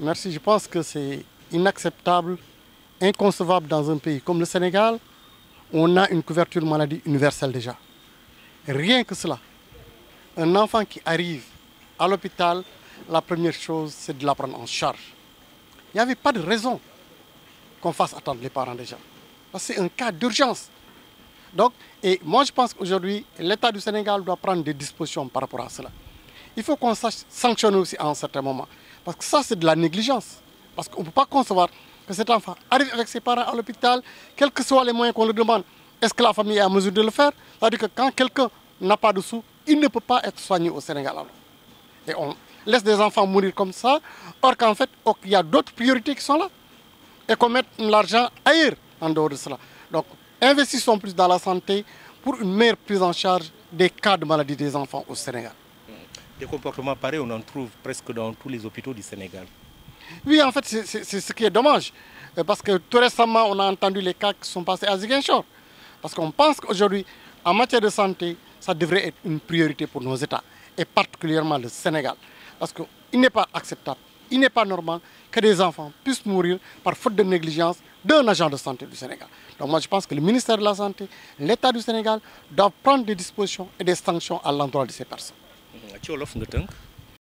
Merci. Je pense que c'est inacceptable, inconcevable dans un pays comme le Sénégal, où on a une couverture maladie universelle déjà. Rien que cela. Un enfant qui arrive à l'hôpital, la première chose, c'est de la prendre en charge. Il n'y avait pas de raison qu'on fasse attendre les parents déjà. Parce que c'est un cas d'urgence. Donc, et moi je pense qu'aujourd'hui, l'État du Sénégal doit prendre des dispositions par rapport à cela. Il faut qu'on sache sanctionner aussi à un certain moment. Parce que ça, c'est de la négligence. Parce qu'on ne peut pas concevoir que cet enfant arrive avec ses parents à l'hôpital, quels que soient les moyens qu'on lui demande. Est-ce que la famille est en mesure de le faire? C'est-à-dire que quand quelqu'un n'a pas de sous, il ne peut pas être soigné au Sénégal. Alors. Et on laisse des enfants mourir comme ça, or qu'en fait, il y a d'autres priorités qui sont là. Et qu'on mette l'argent ailleurs en dehors de cela. Donc, investissons plus dans la santé pour une meilleure prise en charge des cas de maladie des enfants au Sénégal. Des comportements pareils, on en trouve presque dans tous les hôpitaux du Sénégal. Oui, en fait, c'est ce qui est dommage. Parce que tout récemment, on a entendu les cas qui sont passés à Ziguinchor. Parce qu'on pense qu'aujourd'hui, en matière de santé, ça devrait être une priorité pour nos États, et particulièrement le Sénégal. Parce qu'il n'est pas acceptable, il n'est pas normal que des enfants puissent mourir par faute de négligence d'un agent de santé du Sénégal. Donc moi, je pense que le ministère de la Santé, l'État du Sénégal doivent prendre des dispositions et des sanctions à l'endroit de ces personnes. ci wolof nga tënk.